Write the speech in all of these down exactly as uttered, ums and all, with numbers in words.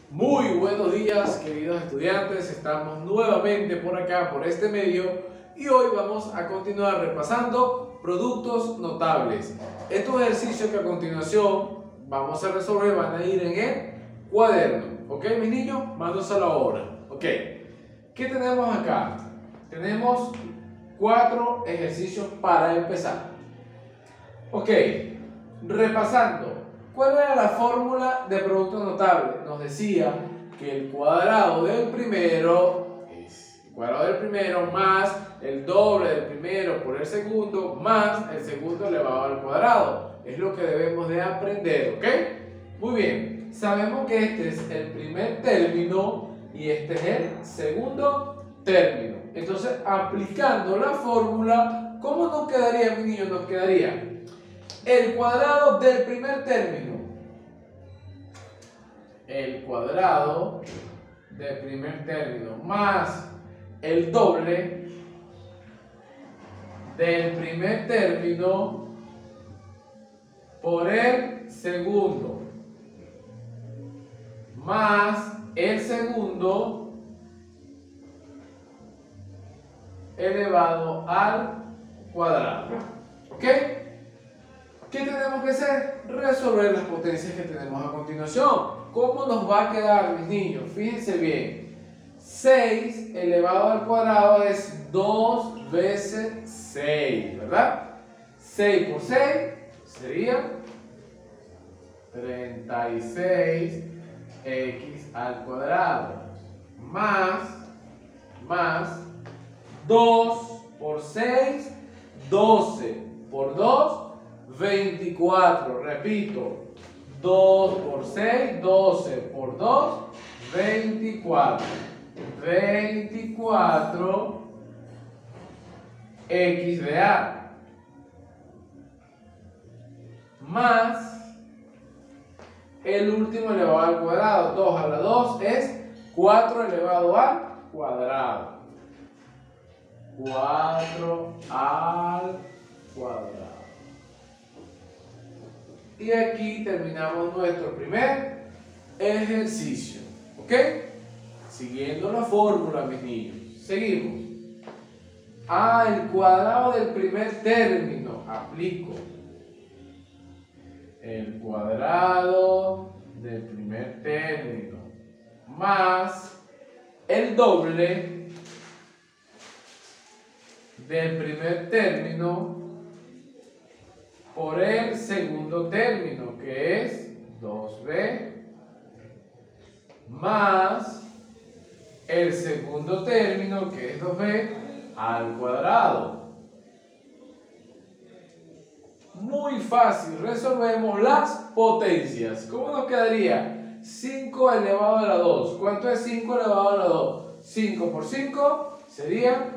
Muy buenos días, queridos estudiantes. Estamos nuevamente por acá, por este medio, y hoy vamos a continuar repasando productos notables. Estos ejercicios que a continuación vamos a resolver van a ir en el cuaderno. ¿Ok, mis niños? Manos a la obra. ¿Ok? ¿Qué tenemos acá? Tenemos cuatro ejercicios para empezar. Ok, repasando. ¿Cuál era la fórmula de producto notable? Nos decía que el cuadrado del primero es el cuadrado del primero más el doble del primero por el segundo más el segundo elevado al cuadrado. Es lo que debemos de aprender, ¿ok? Muy bien, sabemos que este es el primer término y este es el segundo término. Entonces, aplicando la fórmula, ¿cómo nos quedaría, mi niño? Nos quedaría el cuadrado del primer término. El cuadrado del primer término más el doble del primer término por el segundo más el segundo elevado al cuadrado. ¿Ok? ¿Qué tenemos que hacer? Resolver las potencias que tenemos a continuación. ¿Cómo nos va a quedar, mis niños? Fíjense bien. seis elevado al cuadrado es dos veces seis, ¿verdad? seis por seis sería treinta y seis x al cuadrado. Más, más, dos por seis, doce por dos, veinticuatro. Repito, dos por seis, doce por dos, veinticuatro. veinticuatro x de a más el último elevado al cuadrado. dos a la dos es cuatro elevado al cuadrado. cuatro al cuadrado. Y aquí terminamos nuestro primer ejercicio. ¿Ok? Siguiendo la fórmula, mis niños. Seguimos. Ah, el cuadrado del primer término. Aplico. El cuadrado del primer término más el doble del primer término por el segundo término, que es dos b, más el segundo término, que es dos b, al cuadrado. Muy fácil, resolvemos las potencias. ¿Cómo nos quedaría? cinco elevado a la dos. ¿Cuánto es cinco elevado a la dos? cinco por cinco sería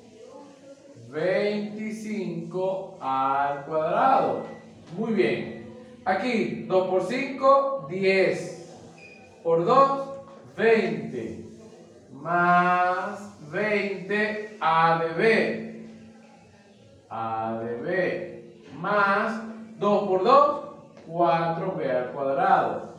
veinticinco al cuadrado. Muy bien. Aquí, dos por cinco, diez. Por dos, veinte. Más veinte a de b. A de b. Más dos por dos, cuatro b al cuadrado.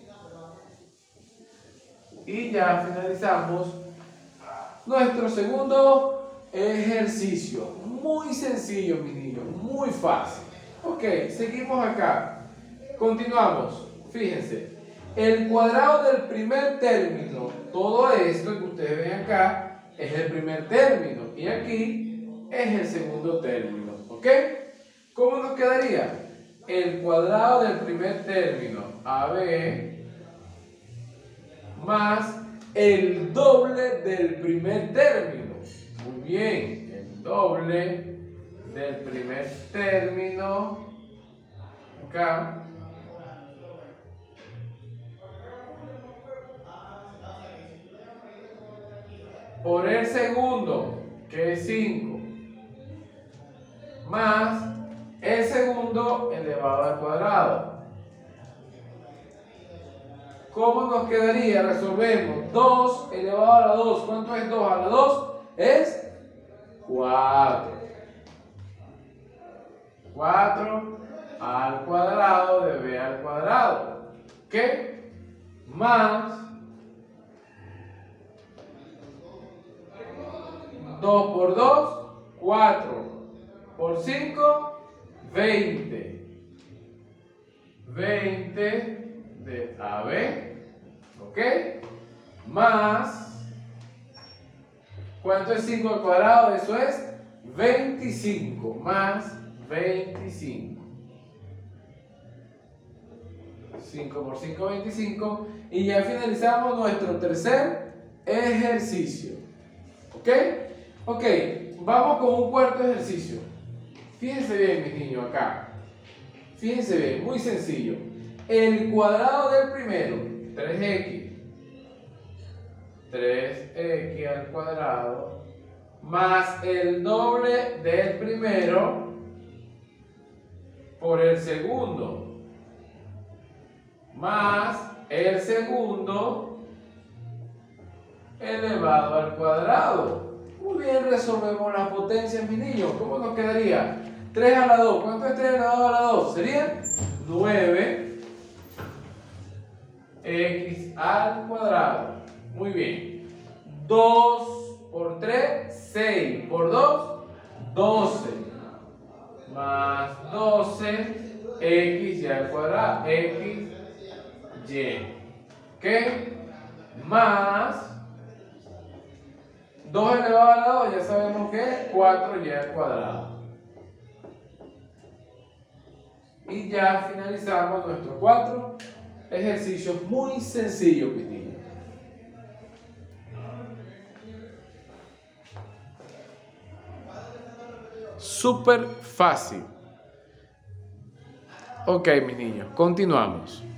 Y ya finalizamos nuestro segundo ejercicio. Muy sencillo, mis niños, muy fácil. Ok, seguimos acá. Continuamos. Fíjense, el cuadrado del primer término, todo esto que ustedes ven acá es el primer término y aquí es el segundo término. ¿Ok? ¿Cómo nos quedaría? El cuadrado del primer término, A B, más el doble del primer término. Muy bien, el doble del primer término, acá, por el segundo, que es cinco, más el segundo elevado al cuadrado. ¿Cómo nos quedaría? Resolvemos. dos elevado a la dos. ¿Cuánto es dos a la dos? Es cuatro. cuatro al cuadrado de b al cuadrado. ¿Qué? Más dos por dos, cuatro. Por cinco, veinte. veinte de A B. ¿Ok? Más. ¿Cuánto es cinco al cuadrado? Eso es veinticinco. Más veinticinco. cinco por cinco, veinticinco. Y ya finalizamos nuestro tercer ejercicio. ¿Ok? Ok, vamos con un cuarto ejercicio. Fíjense bien, mis niños, acá. Fíjense bien, muy sencillo. El cuadrado del primero, tres equis. tres equis al cuadrado. Más el doble del primero por el segundo. Más el segundo elevado al cuadrado. Muy bien, resolvemos las potencias, mis niños. ¿Cómo nos quedaría? tres a la dos. ¿Cuánto es tres elevado a la dos? Sería nueve equis al cuadrado. Muy bien. dos por tres, seis. Por dos, doce. Más doce equis y al cuadrado. X, y. ¿Ok? Más dos elevado a la dos, ya sabemos que es cuatro y al cuadrado. Y ya finalizamos nuestros cuatro ejercicios muy sencillos, mis niños. Súper fácil. Ok, mis niños, continuamos.